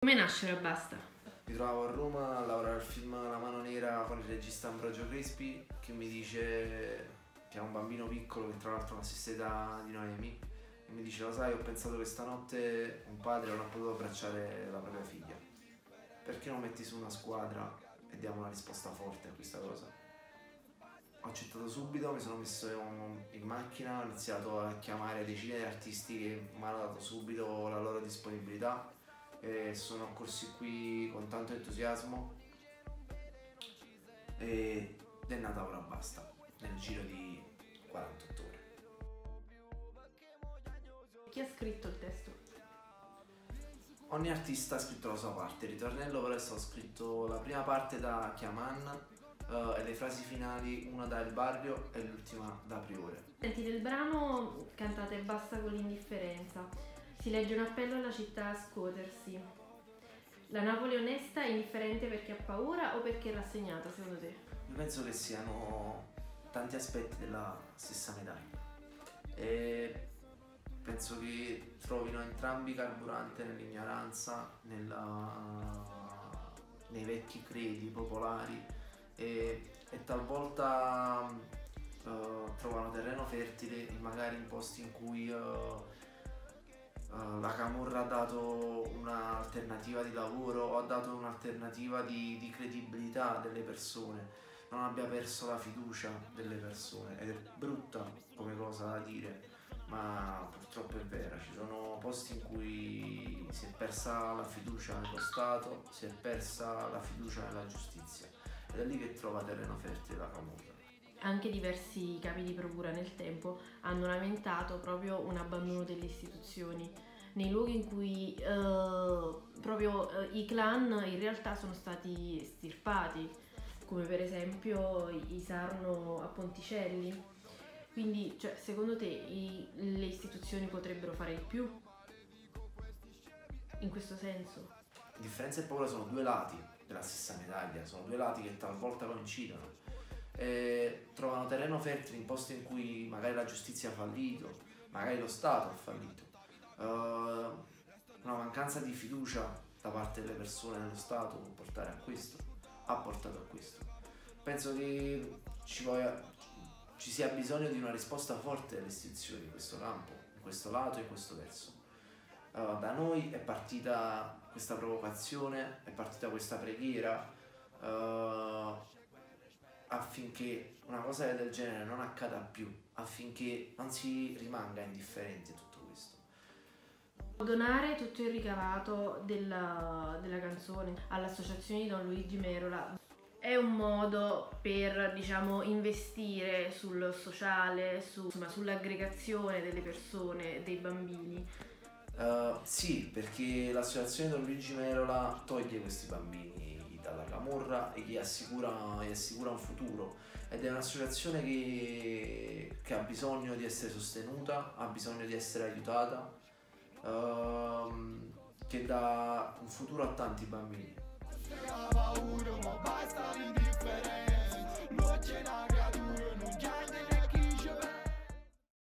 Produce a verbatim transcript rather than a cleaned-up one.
Come nascere Basta? Mi trovavo a Roma a lavorare al film La mano nera con il regista Ambrogio Crespi, che mi dice che ha un bambino piccolo che tra l'altro ha la stessa età di Noemi, e mi dice: lo sai, ho pensato che stanotte un padre non ha potuto abbracciare la propria figlia, perché non metti su una squadra e diamo una risposta forte a questa cosa? Ho accettato subito, mi sono messo in macchina, ho iniziato a chiamare decine di artisti che mi hanno dato subito la loro disponibilità e sono corsi qui con tanto entusiasmo ed è nata Ora Basta nel giro di quarantotto ore. Chi ha scritto il testo? Ogni artista ha scritto la sua parte, il ritornello però è stato scritto la prima parte da Chiaman uh, e le frasi finali una da El Barrio e l'ultima da Priore. Senti, nel brano cantate Basta con l'indifferenza. Si legge un appello alla città a scuotersi. La Napoli onesta è indifferente perché ha paura o perché è rassegnata, secondo te? Io penso che siano tanti aspetti della stessa medaglia e penso che trovino entrambi carburante nell'ignoranza, nella... nei vecchi credi popolari e, e talvolta uh, trovano terreno fertile magari in posti in cui uh, Uh, la Camorra ha dato un'alternativa di lavoro o ha dato un'alternativa di, di credibilità delle persone, non abbia perso la fiducia delle persone, ed è brutta come cosa da dire, ma purtroppo è vera. Ci sono posti in cui si è persa la fiducia nello Stato, si è persa la fiducia nella giustizia ed è lì che trova terreno fertile la Camorra. Anche diversi capi di procura nel tempo hanno lamentato proprio un abbandono delle istituzioni nei luoghi in cui eh, proprio eh, i clan in realtà sono stati estirpati, come per esempio i Sarno a Ponticelli. Quindi, cioè, secondo te i, le istituzioni potrebbero fare di più in questo senso? Differenza e paura sono due lati della stessa medaglia, sono due lati che talvolta coincidono. Eh, trovano terreno fertile in posti in cui magari la giustizia ha fallito, magari lo Stato ha fallito, uh, una mancanza di fiducia da parte delle persone nello Stato può portare a questo, ha portato a questo. Penso che ci, voglia, ci sia bisogno di una risposta forte delle istituzioni in questo campo, in questo lato e in questo verso. Uh, da noi è partita questa provocazione, è partita questa preghiera uh, affinché una cosa del genere non accada più, affinché non si rimanga indifferenti a tutto questo. Donare tutto il ricavato della, della canzone all'associazione di Don Luigi Merola è un modo per, diciamo, investire sul sociale, su, insomma, sull'aggregazione delle persone, dei bambini. Uh, sì, perché l'associazione Don Luigi Merola toglie questi bambini dalla Camorra e gli assicura, gli assicura un futuro, ed è un'associazione che, che ha bisogno di essere sostenuta, ha bisogno di essere aiutata, uh, che dà un futuro a tanti bambini.